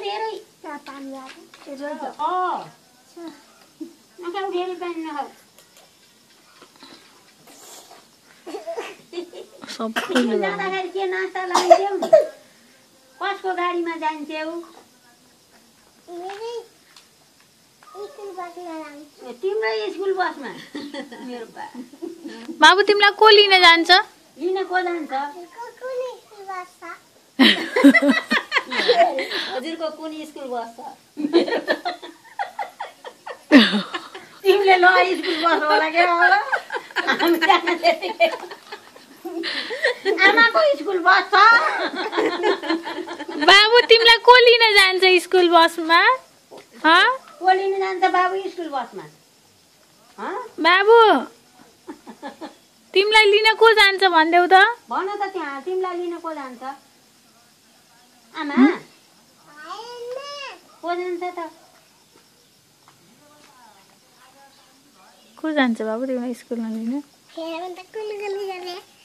धेरै पानी नखाऊ धेरै पानी नखाऊ जाँदाखेरि के नास्ता लान्छौ कसको गाडीमा जान्छौ तिम्रै स्कुल बसमा मेरो बाबु तिमीलाई को लिन जान्छ लिन को जान्छ हजुरको कुन स्कुल बस छ तिमीले ल स्कुल बस होला के होला हामी जान त्यतिकै आमाको स्कुल बस छ बाबु तिमीलाई को लिन जान्छ स्कुल बसमा को लिन जान्छ बाबु स्कुल बसमा बाबु तिमीलाई लिन को जान्छ भन्देऊ त भन त त्यहाँ तिमीलाई लिन को जान्छ आमा को जान्छ त को जान्छ बाबु तिमीलाई स्कुलमा लिन फेरि त कुन गल्ली जाने